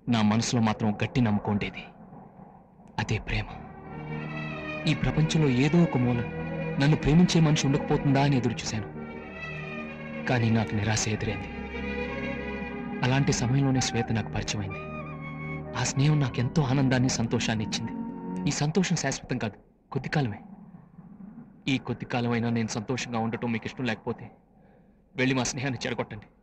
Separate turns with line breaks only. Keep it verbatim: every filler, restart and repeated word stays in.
నా మనసులో మాత్రం గట్టి నమ్మకం ఉండేది. అదే ప్రేమ. ఈ ప్రపంచంలో ఏదో ఒక మూల నన్ను ప్రేమించే మనిషి ఉండకపోతుందా అని ఎదురు చూశాను. కానీ నాకు నిరాశ ఎదురైంది. అలాంటి సమయంలోనే శ్వేత నాకు పరిచయమైంది. ఆ స్నేహం నాకెంతో ఆనందాన్ని, సంతోషాన్ని ఇచ్చింది. ఈ సంతోషం శాశ్వతం కాదు, కొద్ది కాలమే. ఈ కొద్ది కాలమైనా నేను సంతోషంగా ఉండటం మీకు ఇష్టం లేకపోతే వెళ్ళి మా స్నేహాన్ని చెడగొట్టండి.